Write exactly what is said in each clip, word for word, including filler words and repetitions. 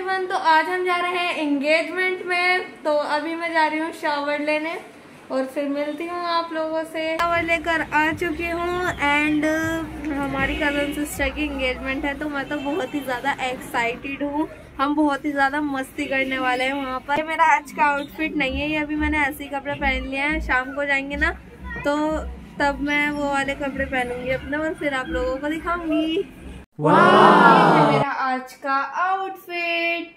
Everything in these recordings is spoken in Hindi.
एवरीवन, तो आज हम जा रहे हैं एंगेजमेंट में। तो अभी मैं जा रही हूँ शावर लेने और फिर मिलती हूँ आप लोगों से। शावर लेकर आ चुकी हूँ एंड हमारी कजन सिस्टर की एंगेजमेंट है, तो मैं तो बहुत ही ज़्यादा एक्साइटेड हूँ। हम बहुत ही ज़्यादा मस्ती करने वाले हैं वहाँ पर। मेरा आज का आउटफिट नहीं है, ये अभी मैंने ऐसे ही कपड़े पहन लिए हैं। शाम को जाएंगे ना तो तब मैं वो वाले कपड़े पहनूंगी अपने और फिर आप लोगों को दिखाऊंगी। वाह! मेरा आज का आउटफिट।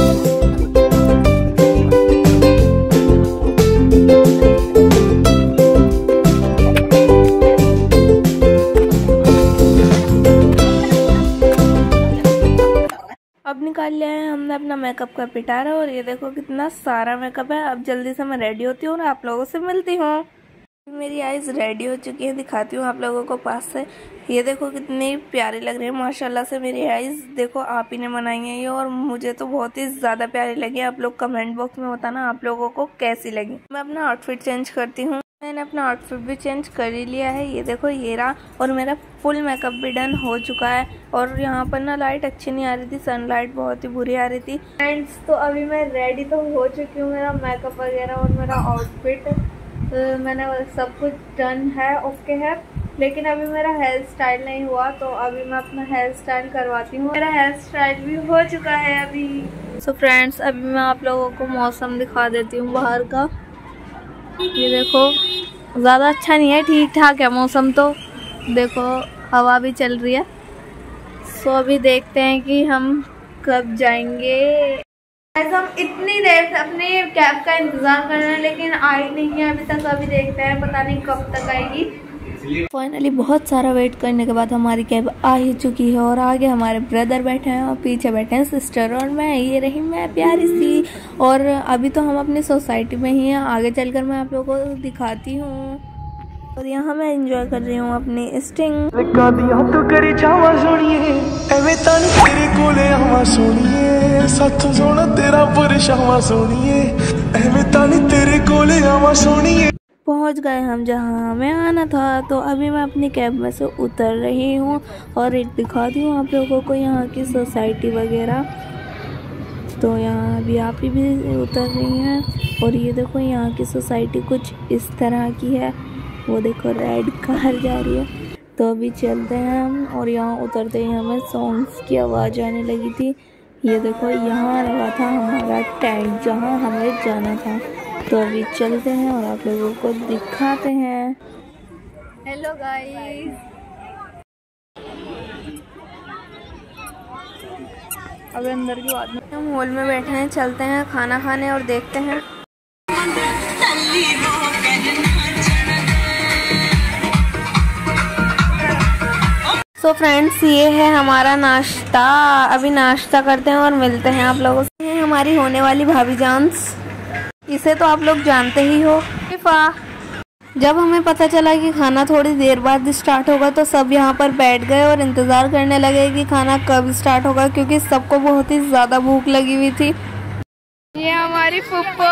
अब निकाल लिया है हमने अपना मेकअप का पिटारा और ये देखो कितना सारा मेकअप है। अब जल्दी से मैं रेडी होती हूँ और आप लोगों से मिलती हूँ। मेरी आईज रेडी हो चुकी है, दिखाती हूँ आप लोगों को पास से। ये देखो कितनी प्यारी लग रही है माशाल्लाह से मेरी आईज। देखो आप ही ने बनाई है ये और मुझे तो बहुत ही ज़्यादा प्यारी लगी। आप लोग कमेंट बॉक्स में बताना आप लोगों को कैसी लगी। मैं अपना आउटफिट चेंज करती हूँ। मैंने अपना आउटफिट भी चेंज कर ही लिया है। ये देखो ये रहा और मेरा फुल मेकअप भी डन हो चुका है। और यहाँ पर ना लाइट अच्छी नहीं आ रही थी, सनलाइट बहुत ही बुरी आ रही थी। फ्रेंड्स, तो अभी मैं रेडी तो हो चुकी हूँ। मेरा मेकअप वगैरह और मेरा आउटफिट तो मैंने सब कुछ डन है, ओके है। लेकिन अभी मेरा हेयर स्टाइल नहीं हुआ, तो अभी मैं अपना हेयर स्टाइल करवाती हूँ। मेरा हेयर स्टाइल भी हो चुका है अभी। सो so फ्रेंड्स, अभी मैं आप लोगों को मौसम दिखा देती हूँ बाहर का। ये देखो ज़्यादा अच्छा नहीं है, ठीक ठाक है मौसम। तो देखो हवा भी चल रही है। सो so अभी देखते हैं कि हम कब जाएंगे। हम इतनी देर से अपने कैब का इंतजार कर रहे हैं लेकिन आई नहीं है अभी तक। अभी देखते हैं, पता नहीं कब तक आएगी। फाइनली बहुत सारा वेट करने के बाद हमारी कैब आ ही चुकी है और आगे हमारे ब्रदर बैठे हैं और पीछे बैठे हैं सिस्टर और मैं। ये रही मैं प्यारी सी। और अभी तो हम अपनी सोसाइटी में ही हैं, आगे चलकर मैं आप लोगों को दिखाती हूँ। और यहाँ मैं एंजॉय कर रही हूँ अपनी स्टिंग। पहुँच गए हम जहाँ हमें आना था। तो अभी मैं अपनी कैब में से उतर रही हूँ और दिखाती हूँ आप लोगों को यहाँ की सोसाइटी वगैरह। तो यहाँ अभी आप ही भी उतर रही हैं और ये देखो यहाँ की सोसाइटी कुछ इस तरह की है। वो देखो रेड कार जा रही है। तो अभी चलते हैं हम और यहाँ उतरते ही हमें सॉन्ग्स की आवाज़ आने लगी थी। ये देखो यहाँ लगा था हमारा टेंट जहाँ हमें जाना था। तो अभी चलते हैं और आप लोगों को दिखाते हैं। हेलो गाइस, अभी अंदर की बात नहीं। हम हॉल में बैठे हैं, चलते हैं खाना खाने और देखते हैं। सो so फ्रेंड्स, ये है हमारा नाश्ता। अभी नाश्ता करते हैं और मिलते हैं आप लोगों से। हमारी होने वाली भाभी जान्स, इसे तो आप लोग जानते ही हो। जब हमें पता चला कि खाना थोड़ी देर बाद स्टार्ट होगा तो सब यहाँ पर बैठ गए और इंतज़ार करने लगे कि खाना कब स्टार्ट होगा, क्योंकि सबको बहुत ही ज़्यादा भूख लगी हुई थी। ये हमारी फुप्पो।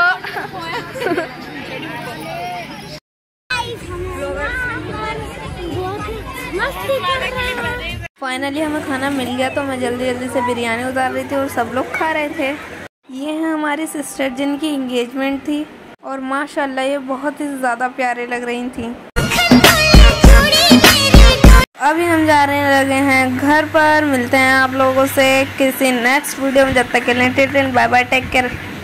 फाइनली हमें खाना मिल गया तो मैं जल्दी जल्दी से बिरयानी उतार रही थी और सब लोग खा रहे थे। ये है हमारी सिस्टर जिनकी एंगेजमेंट थी और माशाल्लाह ये बहुत ही ज़्यादा प्यारे लग रही थी। अभी हम जा रहे हैं लगे हैं घर पर। मिलते हैं आप लोगों से किसी नेक्स्ट वीडियो में। जब तक के लिए बाय बाय, टेक केयर।